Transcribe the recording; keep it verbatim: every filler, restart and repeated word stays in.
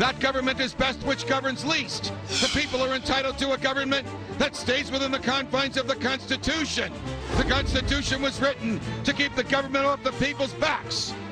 That government is best which governs least. The people are entitled to a government that stays within the confines of the Constitution. The Constitution was written to keep the government off the people's backs.